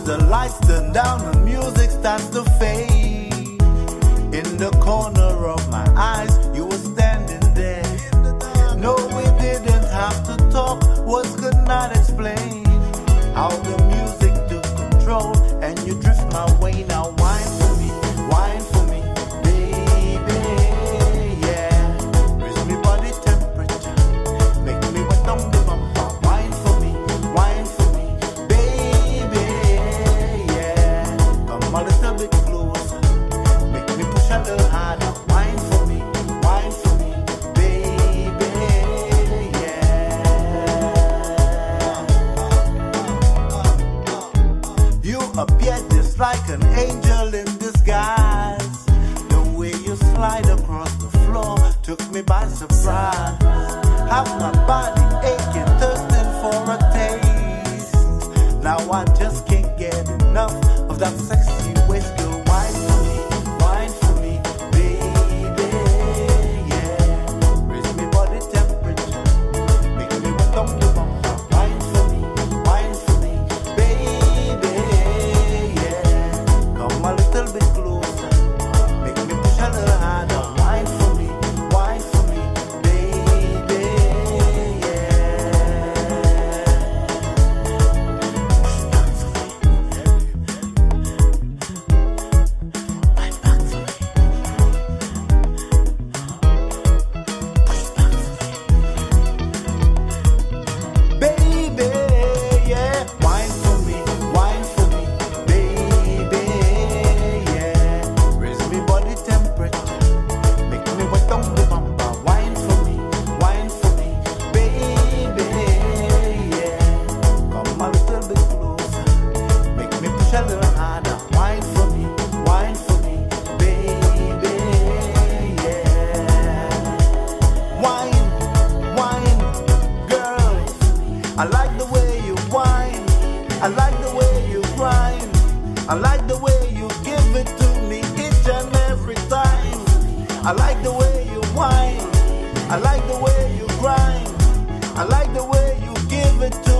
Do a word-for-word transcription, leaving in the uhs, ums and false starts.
the lights turn down, the music starts to fade. In the corner of my eyes, you were standing there. No, we didn't have to talk, words could not explain how the music took control and you drift my way. Now whine for me, whine for me, baby, yeah. Raise me body temperature, make me wet on the bumper. Whine for me, whine for me, baby, yeah. Come a little bit closer, make me push a little harder. Whine for me, whine for me, baby, yeah. You appear just like an angel in disguise. The way you slide across the floor took me by surprise. Have my body aching, thirsting for a taste. Now I just can't get enough of that sexy waist. Girl, whine for me, whine for me, baby, yeah. Raise me body temperature, make me wet on the bumper. Whine for me, whine for me, baby, yeah. Come a little bit closer, make me push a little harder. Whine for me, whine for me, baby, yeah. Push back for me, right back for me, push back for me, baby, yeah. Whine for me, whine for me, baby, yeah. Raise me body temperature, make me wet on the bumper. Whine for me, whine for me, baby, yeah. Come a little bit closer, make me push a little harder. Whine for me, whine for me, baby, yeah. Whine, whine, girl. I like the way you whine, I like the way you grind, I like the way you give it to me each and every time. I like the way you whine, I like the way you grind, I like the way you give it to